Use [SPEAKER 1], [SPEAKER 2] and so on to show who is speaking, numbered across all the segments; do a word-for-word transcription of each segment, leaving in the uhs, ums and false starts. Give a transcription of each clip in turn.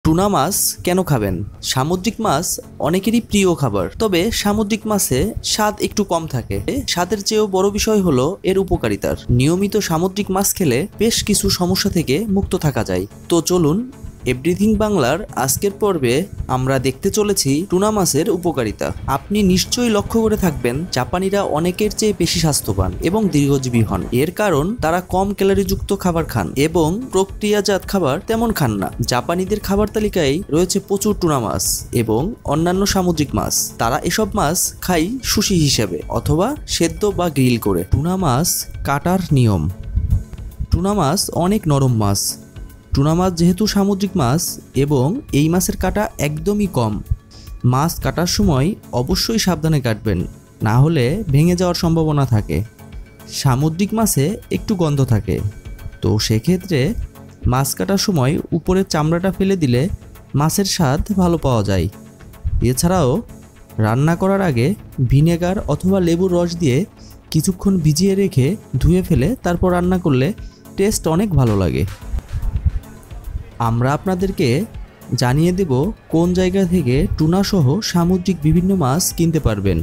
[SPEAKER 1] Tuna মাছ কেন খাবেন? সামুদ্রিক মাছ অনেকেরই প্রিয় খাবার, তবে সামুদ্রিক মাছে স্বাদ একটু কম থাকে। স্বাদের চেয়েও বড় বিষয় হলো এর উপকারিতার। নিয়মিত সামুদ্রিক মাছ খেলে বেশ কিছু সমস্যা থেকে মুক্ত থাকা যায়। তো চলুন এভরিথিং বাংলার আজকের পর্বে আমরা দেখতে চলেছি টুনা মাছের উপকারিতা। আপনি নিশ্চয়ই লক্ষ্য করে থাকবেন, জাপানিরা অনেকের চেয়ে বেশি স্বাস্থ্যবান এবং দীর্ঘজীবী হন। এর কারণ তারা কম ক্যালোরিযুক্ত খাবার খান এবং প্রক্রিয়াজাত খাবার তেমন খান না। জাপানিদের খাবার তালিকায় রয়েছে প্রচুর টুনা মাছ এবং অন্যান্য সামুদ্রিক মাছ। তারা এসব মাছ খায় সুশি হিসেবে অথবা সেদ্ধ বা গ্রিল করে। টুনা মাছ কাটার নিয়ম। টুনা মাছ অনেক নরম মাছ। টুনা মাছ যেহেতু সামুদ্রিক মাছ এবং এই মাছের কাঁটা একদমই কম, মাছ কাটার সময় অবশ্যই সাবধানে কাটবেন, না হলে ভেঙে যাওয়ার সম্ভাবনা থাকে। সামুদ্রিক মাছে একটু গন্ধ থাকে, তো সেক্ষেত্রে মাছ কাটার সময় উপরের চামড়াটা ফেলে দিলে মাছের স্বাদ ভালো পাওয়া যায়। এছাড়াও রান্না করার আগে ভিনেগার অথবা লেবুর রস দিয়ে কিছুক্ষণ ভিজিয়ে রেখে ধুয়ে ফেলে তারপর রান্না করলে টেস্ট অনেক ভালো লাগে। আমরা আপনাদেরকে জানিয়ে দেব কোন জায়গা থেকে টুনা সহ সামুদ্রিক বিভিন্ন মাছ কিনতে পারবেন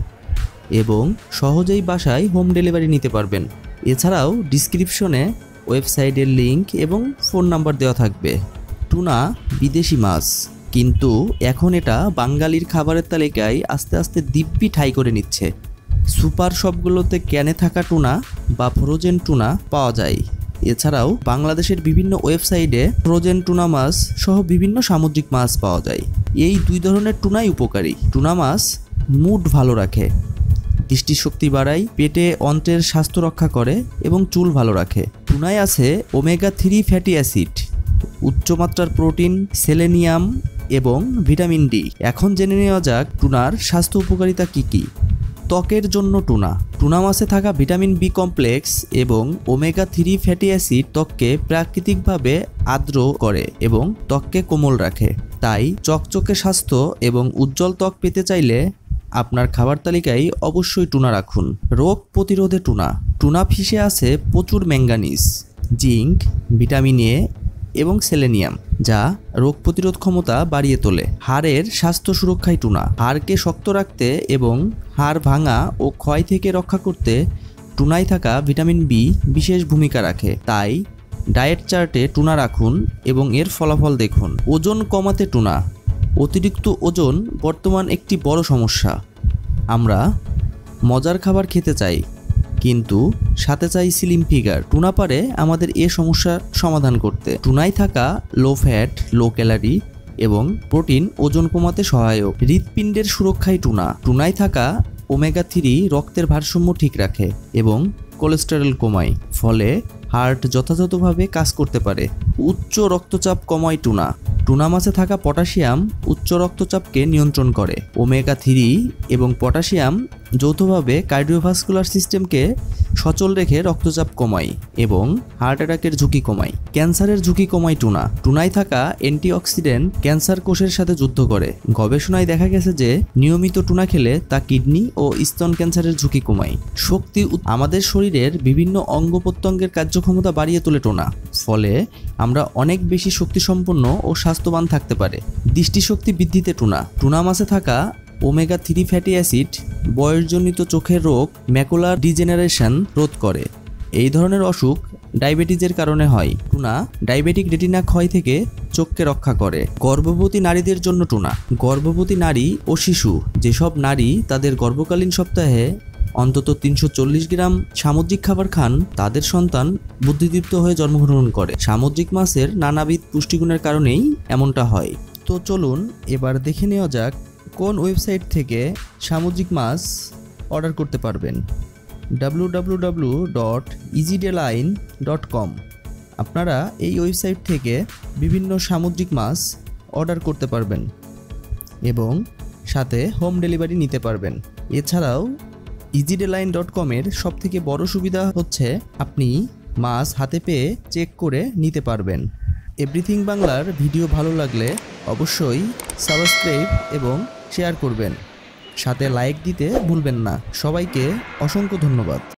[SPEAKER 1] এবং সহজেই বাসায় হোম ডেলিভারি নিতে পারবেন। এছাড়াও ডিসক্রিপশনে ওয়েবসাইটের লিংক এবং ফোন নাম্বার দেওয়া থাকবে। টুনা বিদেশি মাছ, কিন্তু এখন এটা বাঙালির খাবারের তালিকায় আস্তে আস্তে দিব্যি ঠাঁই করে নিচ্ছে। সুপার শপগুলোতে ক্যানে থাকা টুনা বা ফ্রোজেন টুনা পাওয়া যায়। এছাড়াও বাংলাদেশের বিভিন্ন ওয়েবসাইটে ফ্রোজেন টুনা মাছ সহ বিভিন্ন সামুদ্রিক মাছ পাওয়া যায়। এই দুই ধরনের টুনাই উপকারী। টুনা মাছ মুড ভালো রাখে, দৃষ্টিশক্তি বাড়ায়, পেটে অন্ত্রের স্বাস্থ্য রক্ষা করে এবং চুল ভালো রাখে। টুনায় আছে ওমেগা থ্রি ফ্যাটি অ্যাসিড, উচ্চমাত্রার প্রোটিন, সেলেনিয়াম এবং ভিটামিন ডি। এখন জেনে নেওয়া যাক টুনার স্বাস্থ্য উপকারিতা কী কী। ত্বকের জন্য টুনা। টুনা মাছে থাকা ভিটামিন বি কমপ্লেক্স এবং ওমেগা থ্রি ফ্যাটি অ্যাসিড ত্বককে প্রাকৃতিকভাবে আর্দ্র করে এবং ত্বককে কোমল রাখে। তাই চকচকে স্বাস্থ্য এবং উজ্জ্বল ত্বক পেতে চাইলে আপনার খাবার তালিকায় অবশ্যই টুনা রাখুন। রোগ প্রতিরোধে টুনা। টুনা ফিশে আছে প্রচুর ম্যাঙ্গানিজ, জিঙ্ক, ভিটামিন এ এবং সেলেনিয়াম, যা রোগ প্রতিরোধ ক্ষমতা বাড়িয়ে তোলে। হাড়ের স্বাস্থ্য সুরক্ষায় টুনা। হাড়কে শক্ত রাখতে এবং হাড় ভাঙা ও ক্ষয় থেকে রক্ষা করতে টুনায় থাকা ভিটামিন বি বিশেষ ভূমিকা রাখে। তাই ডায়েট চার্টে টুনা রাখুন এবং এর ফলাফল দেখুন। ওজন কমাতে টুনা। অতিরিক্ত ওজন বর্তমান একটি বড় সমস্যা। আমরা মজার খাবার খেতে চাই, কিন্তু সাথে চাই স্লিম ফিগার। টুনা পারে আমাদের এ সমস্যা সমাধান করতে। টুনায় থাকা লো ফ্যাট, লো ক্যালোরি এবং প্রোটিন ওজন কমাতে সহায়ক। হৃৎপিণ্ডের সুরক্ষায় টুনা। টুনায় থাকা ওমেগা থ্রি রক্তের ভারসাম্য ঠিক রাখে এবং কোলেস্টেরল কমায়, ফলে হার্ট যথাযথভাবে কাজ করতে পারে। উচ্চ রক্তচাপ কমায় টুনা। টুনা মাছে থাকা পটাশিয়াম উচ্চ রক্তচাপকে নিয়ন্ত্রণ করে। ওমেগা থ্রি এবং পটাশিয়াম যৌথভাবে কার্ডিওভাস্কুলার সিস্টেমকে সচল রেখে রক্তচাপ কমায় এবং হার্ট অ্যাটাকের ঝুঁকি কমায়। ক্যান্সারের ঝুঁকি কমায় টুনা। টুনায় থাকা অ্যান্টিঅক্সিডেন্ট ক্যান্সার কোষের সাথে যুদ্ধ করে। গবেষণায় দেখা গেছে যে নিয়মিত টুনা খেলে তা কিডনি ও স্তন ক্যান্সারের ঝুঁকি কমায়। শক্তি। আমাদের শরীরের বিভিন্ন অঙ্গ প্রত্যঙ্গের কার্যক্ষমতা বাড়িয়ে তোলে টুনা, ফলে আমরা অনেক বেশি শক্তিসম্পন্ন ও স্বাস্থ্যবান থাকতে পারে। দৃষ্টিশক্তি বৃদ্ধিতে টুনা। টুনা মাছে থাকা ওমেগা থ্রি ফ্যাটি অ্যাসিড বয়সজনিত চোখের রোগ, ম্যাকুলার ডিজেনারেশন রোধ করে। এই ধরনের অসুখ ডায়াবেটিসের কারণে হয়। টুনা ডায়াবেটিক রেটিনা ক্ষয় থেকে চোখকে রক্ষা করে। গর্ভবতী নারীদের জন্য টুনা। গর্ভবতী নারী ও শিশু, যেসব নারী তাদের গর্ভকালীন সপ্তাহে অন্তত তিনশো চল্লিশ গ্রাম সামুদ্রিক খাবার খান, তাদের সন্তান বুদ্ধিদীপ্ত হয়ে জন্মগ্রহণ করে। সামুদ্রিক মাছের নানাবিধ পুষ্টিগুণের কারণেই এমনটা হয়। তো চলুন এবার দেখে নেওয়া যাক কোন ওয়েবসাইট থেকে সামুদ্রিক মাছ অর্ডার করতে পারবেন। ডাব্লিউ ডাব্লিউ ডাব্লিউ ডট ইজিডেলাইন ডট কম। আপনারা এই ওয়েবসাইট থেকে বিভিন্ন সামুদ্রিক মাছ অর্ডার করতে পারবেন এবং সাথে হোম ডেলিভারি নিতে পারবেন। এছাড়াও ইজিডেলাইন ডট কমের সবথেকে বড় সুবিধা হচ্ছে আপনি মাছ হাতে পেয়ে চেক করে নিতে পারবেন। এভরিথিং বাংলার ভিডিও ভালো লাগলে অবশ্যই সাবস্ক্রাইব এবং শেয়ার করবেন, সাথে লাইক দিতে ভুলবেন না। সবাইকে অসংখ্য ধন্যবাদ।